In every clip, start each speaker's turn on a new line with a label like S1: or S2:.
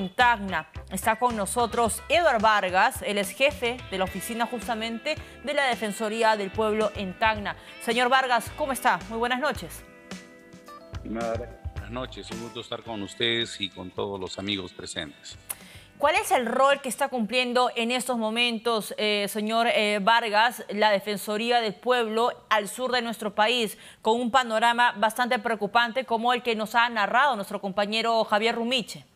S1: en Tacna. Está con nosotros Eduard Vargas, él es jefe de la oficina justamente de la Defensoría del Pueblo en Tacna. Señor Vargas, ¿cómo está? Muy buenas noches.
S2: Buenas noches, un gusto estar con ustedes y con todos los amigos presentes.
S1: ¿Cuál es el rol que está cumpliendo en estos momentos, señor Vargas, la Defensoría del Pueblo al sur de nuestro país, con un panorama bastante preocupante como el que nos ha narrado nuestro compañero Javier Rumiche?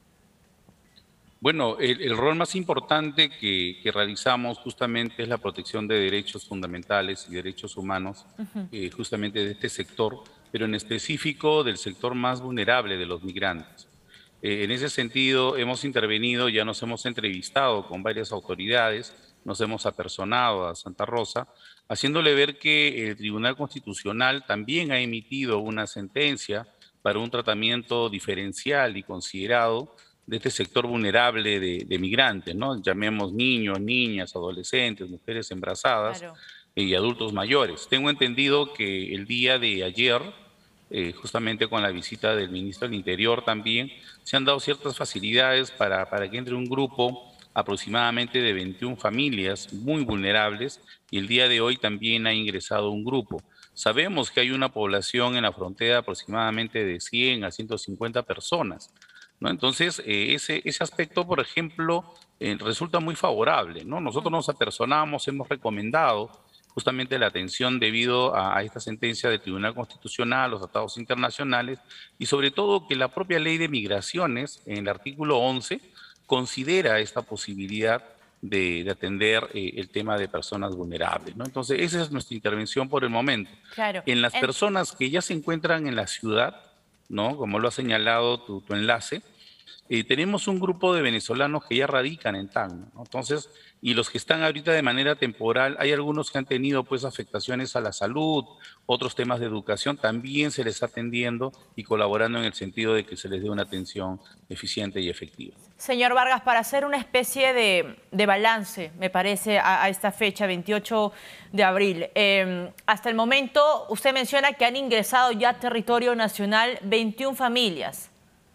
S2: Bueno, el rol más importante que realizamos justamente es la protección de derechos fundamentales y derechos humanos, justamente de este sector, pero en específico del sector más vulnerable de los migrantes. En ese sentido, hemos intervenido, ya nos hemos entrevistado con varias autoridades, nos hemos apersonado a Santa Rosa, haciéndole ver que el Tribunal Constitucional también ha emitido una sentencia para un tratamiento diferencial y considerado de este sector vulnerable de migrantes, ¿no? Llamemos niños, niñas, adolescentes, mujeres embarazadas
S1: Claro.
S2: y adultos mayores. Tengo entendido que el día de ayer, justamente con la visita del ministro del Interior también, se han dado ciertas facilidades para que entre un grupo aproximadamente de 21 familias muy vulnerables y el día de hoy también ha ingresado un grupo. Sabemos que hay una población en la frontera aproximadamente de 100 a 150 personas, ¿no? Entonces, ese aspecto, por ejemplo, resulta muy favorable, ¿no? Nosotros nos apersonamos, hemos recomendado justamente la atención debido a esta sentencia del Tribunal Constitucional, los tratados internacionales y sobre todo que la propia ley de migraciones, en el artículo 11, considera esta posibilidad de atender el tema de personas vulnerables, ¿no? Entonces, esa es nuestra intervención por el momento.
S1: Claro.
S2: En las personas que ya se encuentran en la ciudad, ¿no? Como lo ha señalado tu enlace, tenemos un grupo de venezolanos que ya radican en Tacna, ¿no? Entonces, y los que están ahorita de manera temporal, hay algunos que han tenido pues afectaciones a la salud, otros temas de educación, también se les está atendiendo y colaborando en el sentido de que se les dé una atención eficiente y efectiva.
S1: Señor Vargas, para hacer una especie de balance, me parece, a esta fecha, 28 de abril, hasta el momento usted menciona que han ingresado ya a territorio nacional 21 familias.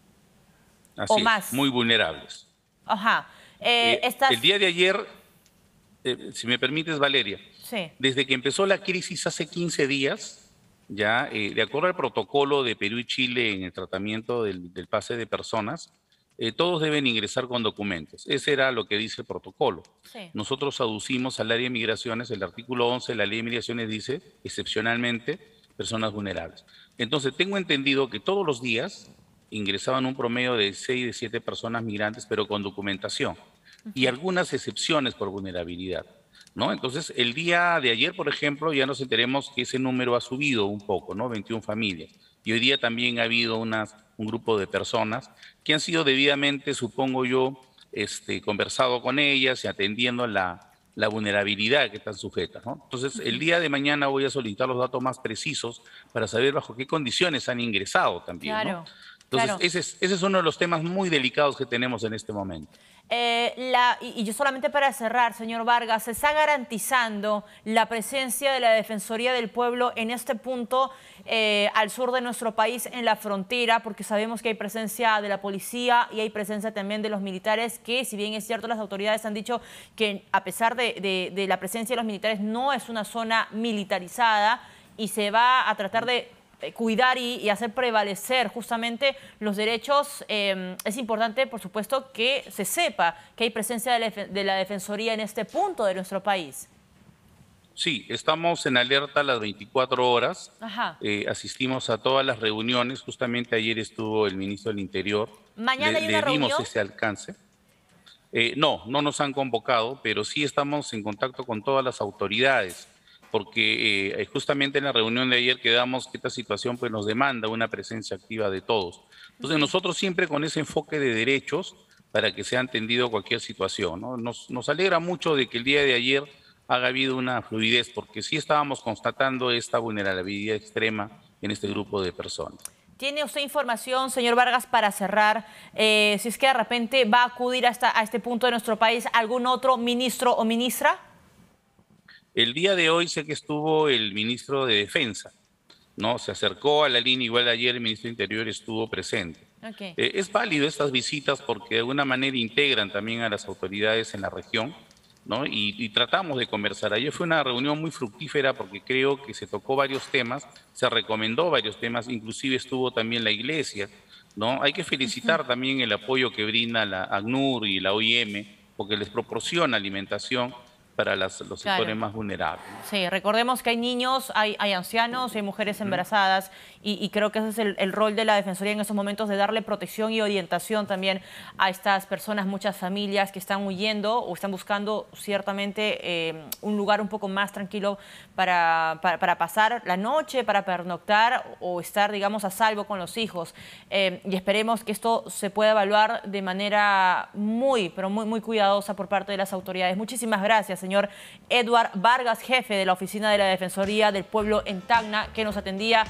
S2: Así
S1: O
S2: es,
S1: más.
S2: muy vulnerables.
S1: Ajá.
S2: El día de ayer, si me permites, Valeria,
S1: Sí.
S2: desde que empezó la crisis hace 15 días, ya, de acuerdo al protocolo de Perú y Chile en el tratamiento del pase de personas, todos deben ingresar con documentos. Ese era lo que dice el protocolo.
S1: Sí.
S2: Nosotros aducimos al área de migraciones, el artículo 11 de la ley de migraciones dice, excepcionalmente, personas vulnerables. Entonces, tengo entendido que todos los días ingresaban un promedio de 6 de 7 personas migrantes, pero con documentación, y algunas excepciones por vulnerabilidad, ¿no? Entonces, el día de ayer, por ejemplo, ya nos enteremos que ese número ha subido un poco, ¿no? 21 familias. Y hoy día también ha habido un grupo de personas que han sido debidamente, supongo yo, conversado con ellas y atendiendo la vulnerabilidad que están sujetas, ¿no? Entonces, el día de mañana voy a solicitar los datos más precisos para saber bajo qué condiciones han ingresado también, ¿no?
S1: Claro,
S2: Entonces,
S1: claro.
S2: ese es uno de los temas muy delicados que tenemos en este momento.
S1: Y yo solamente para cerrar, señor Vargas, ¿se está garantizando la presencia de la Defensoría del Pueblo en este punto al sur de nuestro país, en la frontera? Porque sabemos que hay presencia de la policía y hay presencia también de los militares, que si bien es cierto, las autoridades han dicho que a pesar de la presencia de los militares no es una zona militarizada y se va a tratar de cuidar y hacer prevalecer justamente los derechos. Es importante, por supuesto, que se sepa que hay presencia de la Defensoría en este punto de nuestro país.
S2: Sí, estamos en alerta las 24 horas.
S1: Ajá.
S2: Asistimos a todas las reuniones. Justamente ayer estuvo el ministro del Interior.
S1: ¿Mañana hay una
S2: Le dimos
S1: reunión?
S2: ese alcance. No nos han convocado, pero sí estamos en contacto con todas las autoridades, porque justamente en la reunión de ayer quedamos que esta situación pues, nos demanda una presencia activa de todos. Entonces nosotros siempre con ese enfoque de derechos para que sea entendido cualquier situación, ¿no? Nos alegra mucho de que el día de ayer haya habido una fluidez, porque sí estábamos constatando esta vulnerabilidad extrema en este grupo de personas.
S1: ¿Tiene usted información, señor Vargas, para cerrar, si es que de repente va a acudir a este punto de nuestro país algún otro ministro o ministra?
S2: El día de hoy sé que estuvo el ministro de Defensa, ¿no? Se acercó a la línea, igual ayer el ministro de Interior estuvo presente.
S1: Ok.
S2: Es válido estas visitas porque de alguna manera integran también a las autoridades en la región, ¿no? Y tratamos de conversar. Ayer fue una reunión muy fructífera porque creo que se tocó varios temas, se recomendó varios temas, inclusive estuvo también la iglesia, ¿no? Hay que felicitar también el apoyo que brinda la ACNUR y la OIM porque les proporciona alimentación para los sectores
S1: Claro.
S2: más vulnerables, ¿no?
S1: Sí, recordemos que hay niños, hay ancianos, hay mujeres
S2: Ujú.
S1: embarazadas y creo que ese es el rol de la Defensoría en estos momentos, de darle protección y orientación también a estas personas, muchas familias que están huyendo o están buscando ciertamente un lugar un poco más tranquilo para pasar la noche, para pernoctar o estar, digamos, a salvo con los hijos. Y esperemos que esto se pueda evaluar de manera pero muy cuidadosa por parte de las autoridades. Muchísimas gracias, señor Edward Vargas, jefe de la Oficina de la Defensoría del Pueblo en Tacna, que nos atendía.